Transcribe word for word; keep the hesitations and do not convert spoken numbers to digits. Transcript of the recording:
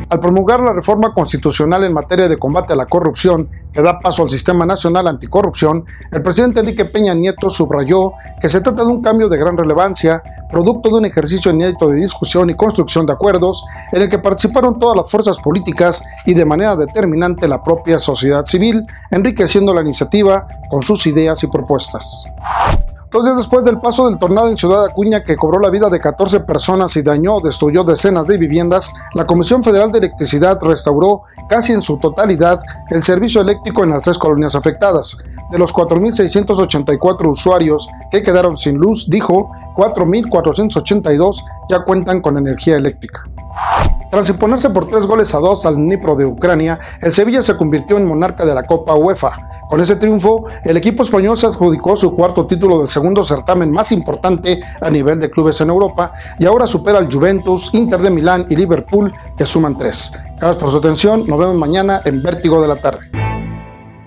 Al promulgar la reforma constitucional en materia de combate a la corrupción, que da paso al Sistema Nacional Anticorrupción, el presidente Enrique Peña Nieto subrayó que se trata de un cambio de gran relevancia, producto de un ejercicio inédito de discusión y construcción de acuerdos, en el que participaron todas las fuerzas políticas y de manera determinante la propia sociedad civil, enriqueciendo la iniciativa con sus ideas y propuestas. Dos días después del paso del tornado en Ciudad Acuña, que cobró la vida de catorce personas y dañó o destruyó decenas de viviendas, la Comisión Federal de Electricidad restauró casi en su totalidad el servicio eléctrico en las tres colonias afectadas. De los cuatro mil seiscientos ochenta y cuatro usuarios que quedaron sin luz, dijo, cuatro mil cuatrocientos ochenta y dos ya cuentan con energía eléctrica. Tras imponerse por tres goles a dos al Dnipro de Ucrania, el Sevilla se convirtió en monarca de la Copa UEFA. Con ese triunfo, el equipo español se adjudicó su cuarto título del segundo certamen más importante a nivel de clubes en Europa y ahora supera al Juventus, Inter de Milán y Liverpool, que suman tres. Gracias por su atención, nos vemos mañana en Vértigo de la Tarde.